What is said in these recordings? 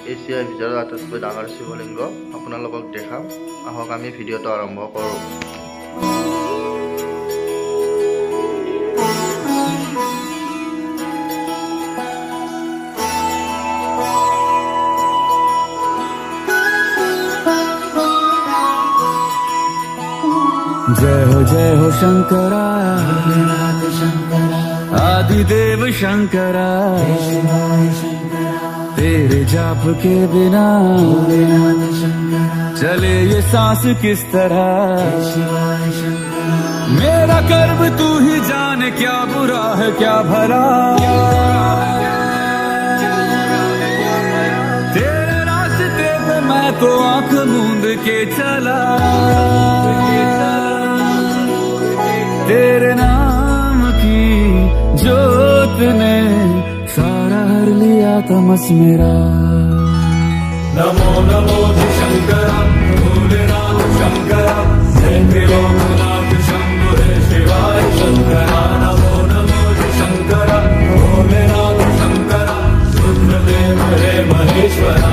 এছিয়াৰ ভিতৰত আটাইতকৈ ডাঙৰ শিৱলিংগ আপোনালোকক দেখাম। আহক আমি ভিডিঅ'টো আৰম্ভ কৰোঁ। जय हो शंकरा आदिदेव शंकरा, तेरे जाप के बिना चले ये सांस किस तरह। मेरा कर्म तू ही जाने, क्या बुरा है क्या भला। तेरे रास्ते पे मैं तो आंख मूंद के चला, तेरे नाम की जोत ने सारा हर लिया तमस मेरा। नमो नमो शंकरा भोलेनाथ शंकरा, जय त्रिलोकनाथ शंभो शिवाय शंकरा। नमो नमो शंकरा भोलेनाथ शंकरा, रुद्रदेव हे महेश्वरा।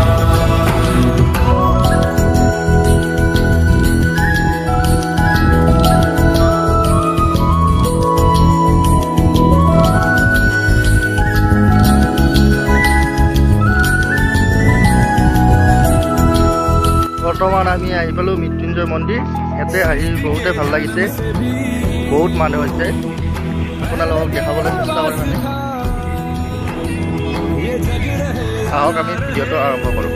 বৰ্তমান আমি আহি পালোঁ মৃত্যুঞ্জয় মন্দিৰ। ইয়াতে আহি বহুতে ভাল লাগিছে, বহুত মানুহ হৈছে। আপোনালোকক দেখাবলৈ চেষ্টা কৰিম আমি। আহক আমি ভিডিঅ'টো আৰম্ভ কৰোঁ।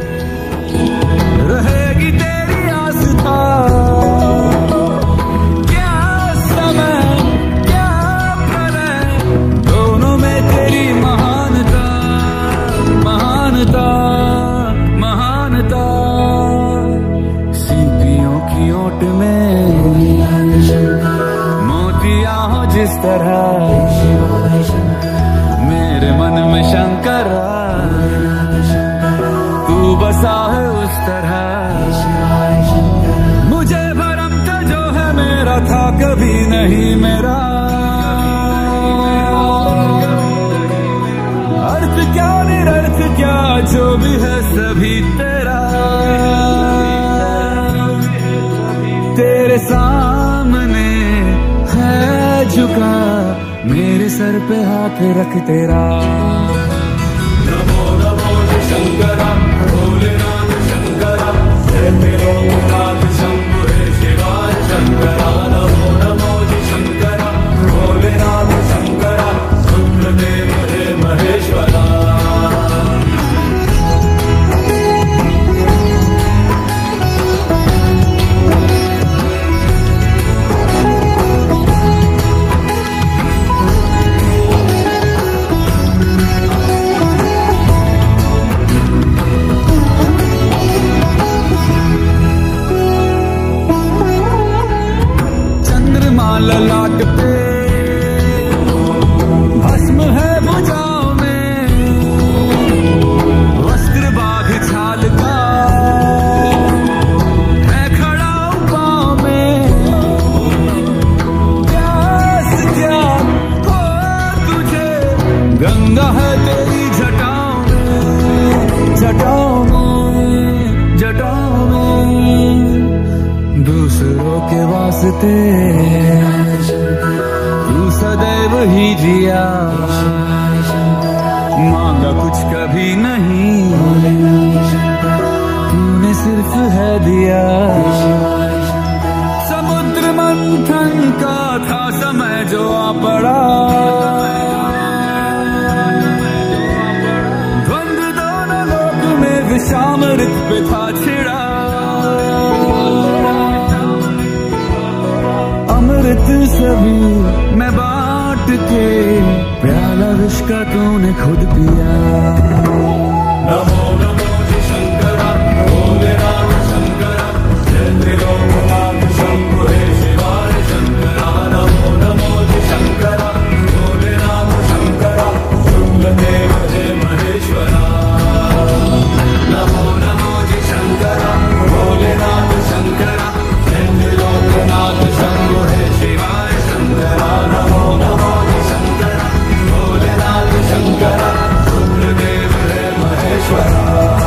मोतिया हो जिस तरह मेरे मन में शंकरा, तू बसा है उस तरह। मुझे भरम का जो है मेरा था कभी नहीं मेरा। अर्थ क्या निरर्थ क्या जो भी है सभी तेरा। तेरे सामने है झुका मेरे सर पे हाथ रख तेरा। नमो नमो शंकरा भोलेनाथ शंकरा, जय त्रिलोकनाथ शंभो शिवाय शंकरा। नमो नमो शंकरा भोलेनाथ शंकरा, रुद्रदेव हे महेश्वरा। ललाट पे भस्म है भुजाओं में, वस्त्र बाघ छाल का है खड़ा पाँव में। प्यास क्या हो तुझे, गंगा है तेरी जटाओं में, जटाओं में, जटाओं में। दूसरों के वास्ते तू सदैव ही जिया, मांगा कुछ कभी नहीं, तूने सिर्फ है दिया। समुद्र मंथन का था समय जो आ पड़ा, द्वंद्व दोनों लोक में विषामृत पे था छिड़ा। अमृत सभी मैं बांट के, प्याला विष का तूने खुद पिया। नमो नमो शंकरा भोलेनाथ शंकरा, जय त्रिलोकनाथ शंभो शिवाय शंकरा। नमो नमो शंकरा भोलेनाथ शंकरा, रुद्रदेव हे महेश्वरा। नमो नमो शंकरा भोलेनाथ शंकरा, जय त्रिलोकनाथ शंभो शिवाय शंकरा। नमो नमो शंकरा भोलेनाथ शंकरा, रुद्रदेव हे महेश्वरा।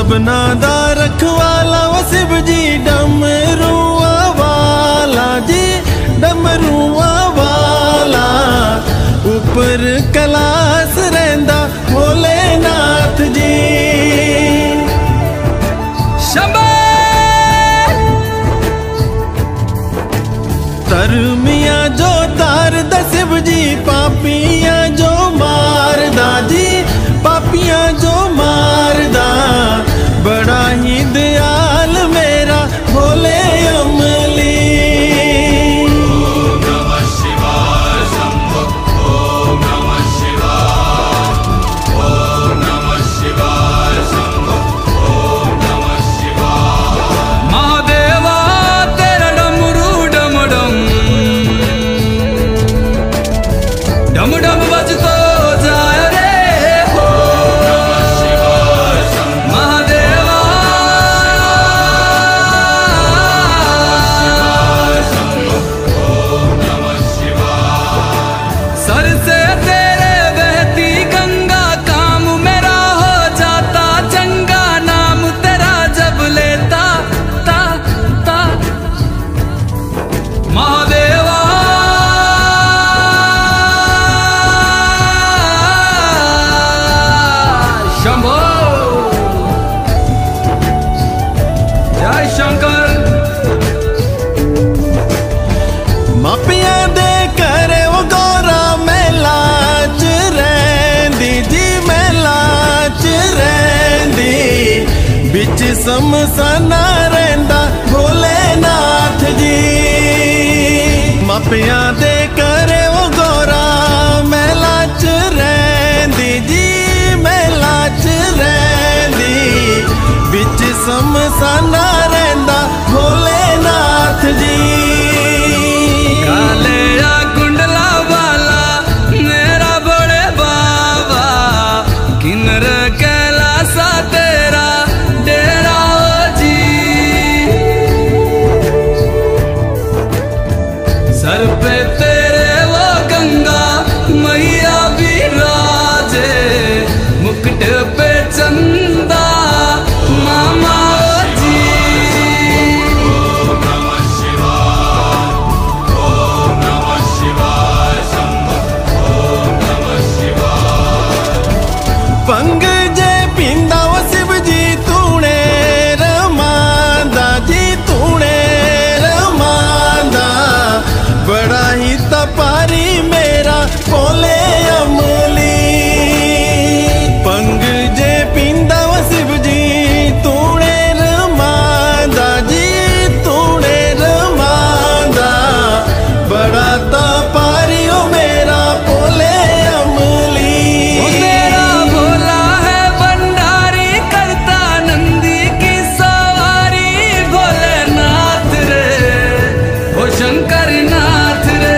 सबना दा रखवाला वो शिव जी डमरुआ वाला जी डमरुआ वाला ऊपर कैलाश रहिंदा भोलेनाथ जी। तरमिया जो तार दा शिव जी पापियां जो मारदा जी पापियां जो मारदा बड़ा ही दयाल मेरा भोले अमली। ओम नमः शिवाय शंभो ओम नमः शिवाय ओम नमः शिवाय शंभो ओम नमः शिवाय। महादेवा तेरा डमरू डम डम डम डम बजतो जाए रे। मापियां दे करे वो गौरा मेला च रहिंदी जी मेला च रहिंदी बिच समसाना रहिंदा भोलेनाथ जी। मापियां दे करे वो गौरा मेला च रहिंदी जी मेला च रहिंदी बिच समसाना रहिंदा भोलेनाथ जी। कालेया कुंडला वाला मेरा बड़े बाबा किन्नर कैलासा तेरा डेरा हो जी। सर पे तेरे वो गंगा मैया विराजे मुकुट पे चंदा मामा जी। ओम नमः शिवाय ओम नमः शिवाय शंभो ओम नमः शिवाय। पंग जे पींदा वो शिव जी तूने रमांदा जी तूने रमांदा बड़ा ही तपारी मेरा भोले अमली। पंग जे पींदा वो शिव जी तूने रमांदा जी तूने रमांदा बड़ा तपारी ओ मेरा भोले अमली। ओ मेरा भोला है भंडारी करता नंदी की सवारी भोलेनाथ रे ओ शंकर नाथ रे।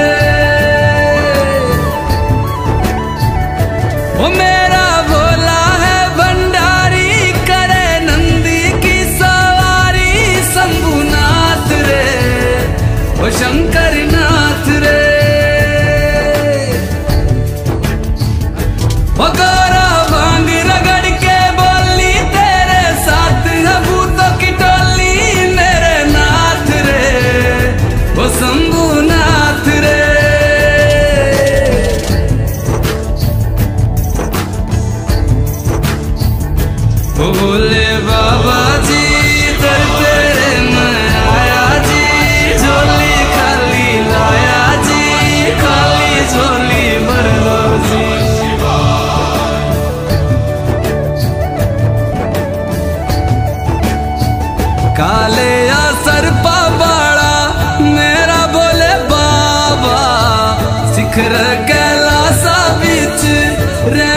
ओ मेरा भोला है भंडारी करे नंदी की सवारी शंभुनाथ रे ओ शंकर नाथ रे। ओ गौरा भांग रगड़ के बोली तेरे साथ है भूतों की टोली मेरे नाथ रे ओ शंभुनाथ रे। ओ भोले बाबा जी दर तेरे मैं आया जी झोली खाली लाया जी खाली झोली भर लो जी। काले या सरपा बाड़ा मेरा भोले बाबा शिखर कैलासा बिच रे